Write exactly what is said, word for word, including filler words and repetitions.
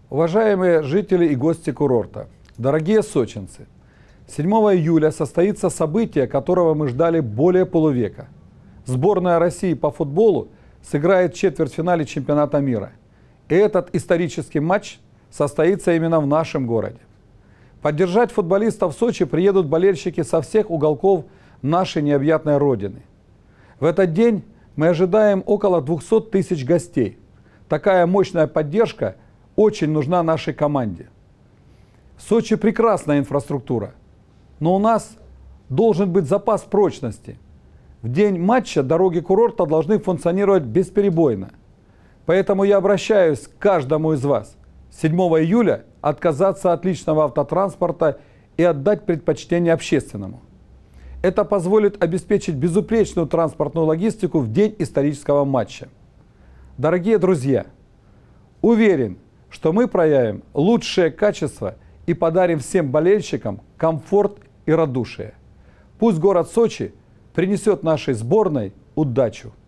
Уважаемые жители и гости курорта, дорогие сочинцы, седьмого июля состоится событие, которого мы ждали более полувека. Сборная России по футболу сыграет в четвертьфинале чемпионата мира. И этот исторический матч состоится именно в нашем городе. Поддержать футболистов в Сочи приедут болельщики со всех уголков нашей необъятной родины. В этот день мы ожидаем около двухсот тысяч гостей. Такая мощная поддержка очень нужна нашей команде. В Сочи прекрасная инфраструктура, но у нас должен быть запас прочности. В день матча дороги курорта должны функционировать бесперебойно. Поэтому я обращаюсь к каждому из вас седьмого июля отказаться от личного автотранспорта и отдать предпочтение общественному. Это позволит обеспечить безупречную транспортную логистику в день исторического матча. Дорогие друзья, уверен, что мы проявим лучшее качество и подарим всем болельщикам комфорт и радушие. Пусть город Сочи принесет нашей сборной удачу.